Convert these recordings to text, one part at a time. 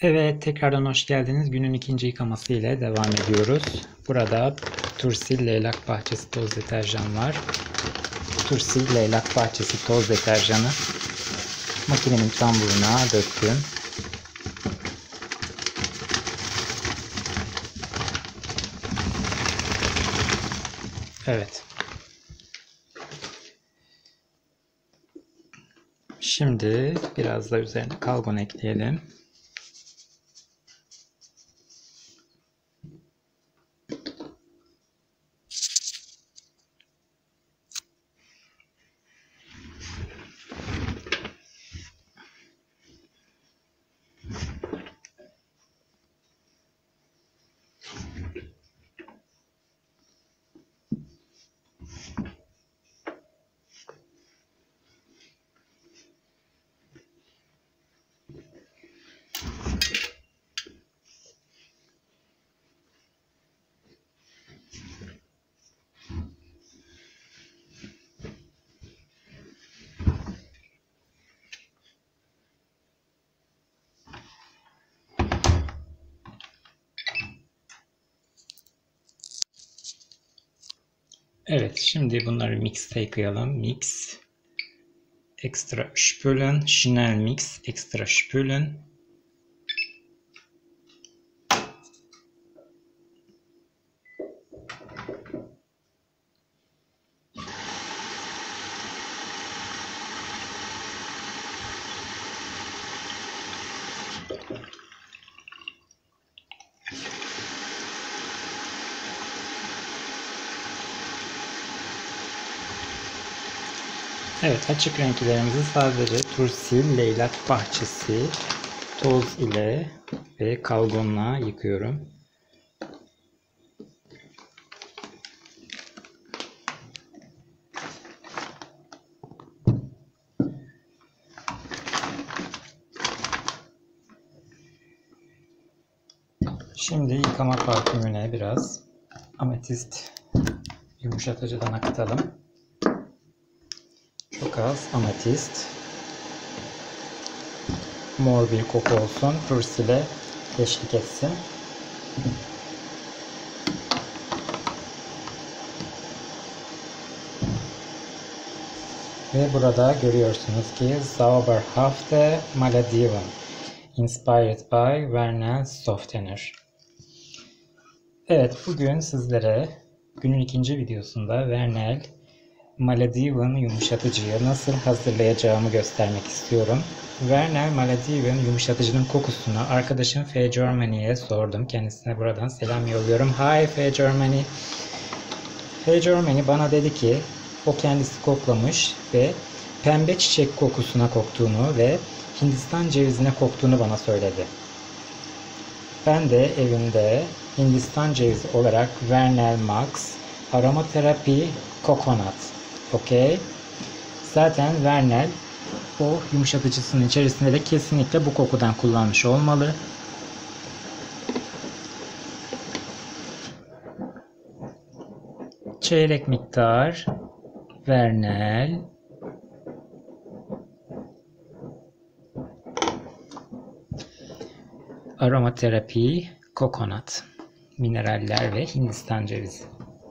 Evet, tekrardan hoş geldiniz. Günün ikinci yıkaması ile devam ediyoruz. Burada Tursil Leylak Bahçesi toz deterjan var. Tursil Leylak Bahçesi toz deterjanı makinenin tamburuna döktüm. Evet. Şimdi biraz da üzerine kalgon ekleyelim. Evet, şimdi bunları mixte yıkayalım. Mix, extra spülen, schnell mix, extra spülen. Evet, açık renklerimizi sadece Tursil Leylak Bahçesi toz ile ve kalgonla yıkıyorum. Şimdi yıkama parfümüne biraz ametist yumuşatıcıdan akıtalım. Çok az ametist. Mor bir koku olsun. Tursil'e teşvik etsin. Ve burada görüyorsunuz ki Zauberhafte Malediven Inspired by Vernal Softener. Evet, bugün sizlere günün ikinci videosunda Vernal Malediven yumuşatıcıyı nasıl hazırlayacağımı göstermek istiyorum. Vernal Malediven yumuşatıcının kokusunu arkadaşım F. Germany'ye sordum. Kendisine buradan selam yolluyorum. Hi F. Germany. F. Germany bana dedi ki o kendisi koklamış ve pembe çiçek kokusuna koktuğunu ve Hindistan cevizine koktuğunu bana söyledi. Ben de evimde Hindistan cevizi olarak Vernal Max Aromatherapy Coconut. Okay. Zaten Vernal o yumuşatıcısının içerisinde de kesinlikle bu kokudan kullanmış olmalı. Çeyrek miktar Vernal, aromaterapi, coconut, mineraller ve Hindistan cevizi.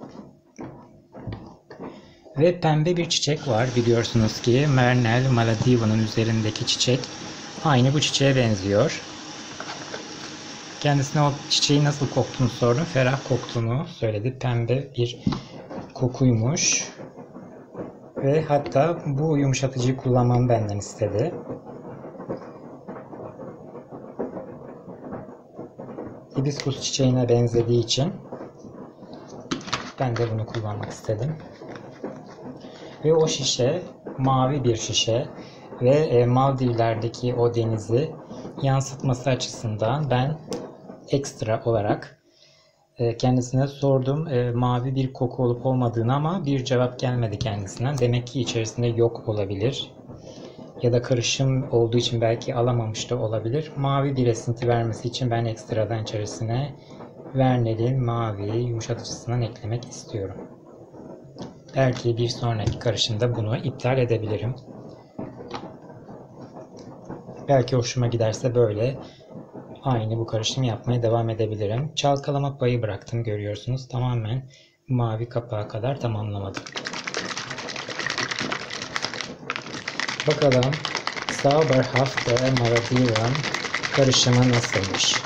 Ve pembe bir çiçek var. Biliyorsunuz ki Vernal Malediven'ın üzerindeki çiçek aynı bu çiçeğe benziyor. Kendisine o çiçeği nasıl koktuğunu sordum. Ferah koktuğunu söyledi. Pembe bir kokuymuş. Ve hatta bu yumuşatıcıyı kullanmamı benden istedi. Hibiskus çiçeğine benzediği için ben de bunu kullanmak istedim. Ve o şişe mavi bir şişe ve Maldivler'deki o denizi yansıtması açısından ben ekstra olarak kendisine sordum mavi bir koku olup olmadığını ama bir cevap gelmedi kendisinden. Demek ki içerisinde yok olabilir. Ya da karışım olduğu için belki alamamış da olabilir. Mavi bir esinti vermesi için ben ekstradan içerisine Vernal'in mavi yumuşatıcısından eklemek istiyorum. Belki bir sonraki karışımda bunu iptal edebilirim. Belki hoşuma giderse böyle aynı bu karışımı yapmaya devam edebilirim. Çalkalama payı bıraktım, görüyorsunuz. Tamamen mavi kapağa kadar tamamlamadım. Bakalım Zauberhafte Malediven karışımı nasılmış?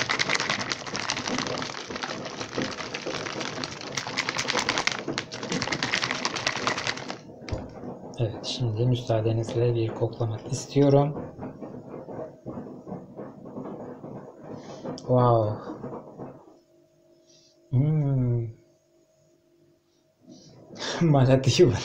Evet, şimdi müsaadenizle bir koklamak istiyorum. Wow. Malediven.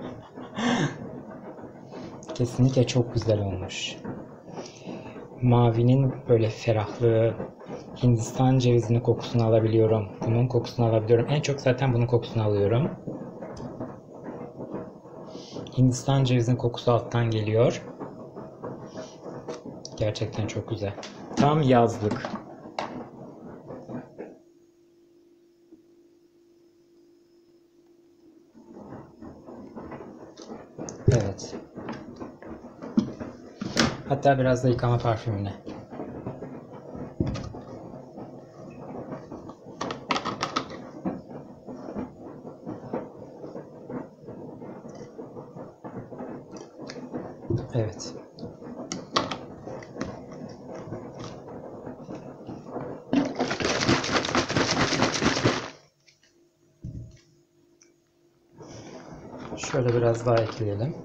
Kesinlikle çok güzel olmuş. Mavinin böyle ferahlığı, Hindistan cevizinin kokusunu alabiliyorum. Bunun kokusunu alabiliyorum. En çok zaten bunun kokusunu alıyorum. Hindistan cevizinin kokusu alttan geliyor. Gerçekten çok güzel. Tam yazlık. Evet. Hatta biraz da yıkama parfümüne. Evet. Şöyle biraz daha ekleyelim.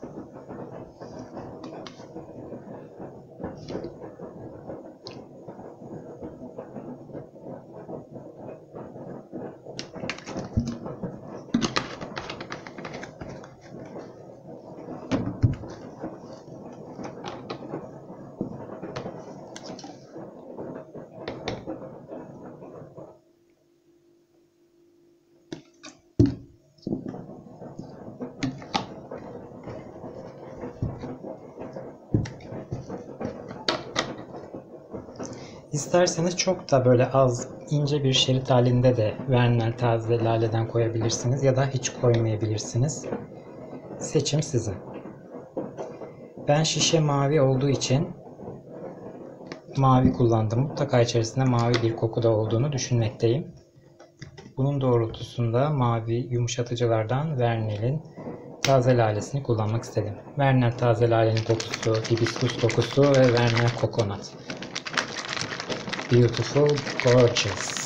İsterseniz çok da böyle az ince bir şerit halinde de Vernel taze laleden koyabilirsiniz ya da hiç koymayabilirsiniz. Seçim sizin. Ben şişe mavi olduğu için mavi kullandım. Mutlaka içerisinde mavi bir koku da olduğunu düşünmekteyim. Bunun doğrultusunda mavi yumuşatıcılardan Vernel'in taze lalesini kullanmak istedim. Vernel taze lalenin kokusu, hibiskus kokusu ve Vernel kokonat. Beautiful, gorgeous.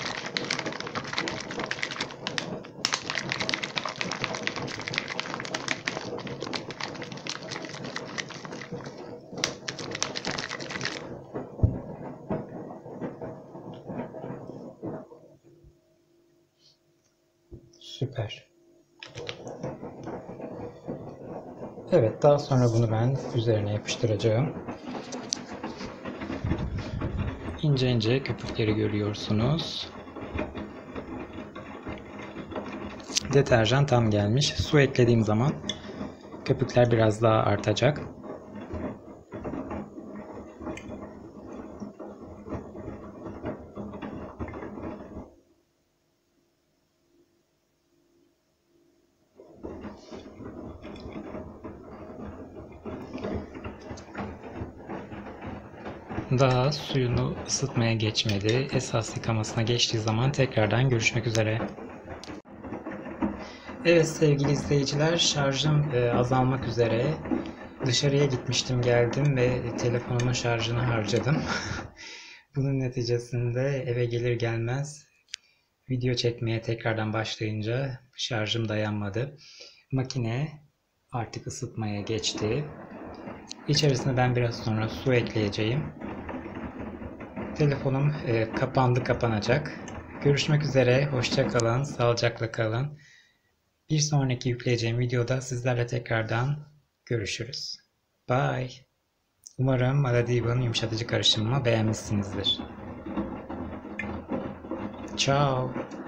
Süper. Evet, daha sonra bunu ben üzerine yapıştıracağım. İnce ince köpükleri görüyorsunuz. Deterjan tam gelmiş. Su eklediğim zaman köpükler biraz daha artacak. Daha suyunu ısıtmaya geçmedi. Esas yıkamasına geçtiği zaman tekrardan görüşmek üzere. Evet sevgili izleyiciler, şarjım azalmak üzere. Dışarıya gitmiştim, geldim ve telefonumun şarjını harcadım. Bunun neticesinde eve gelir gelmez video çekmeye tekrardan başlayınca şarjım dayanmadı. Makine artık ısıtmaya geçti. İçerisine ben biraz sonra su ekleyeceğim. Telefonum kapanacak. Görüşmek üzere, hoşça kalın, sağlıcakla kalın. Bir sonraki yükleyeceğim videoda sizlerle tekrardan görüşürüz. Bye. Umarım Malediven yumuşatıcı karışımımı beğenmişsinizdir. Ciao.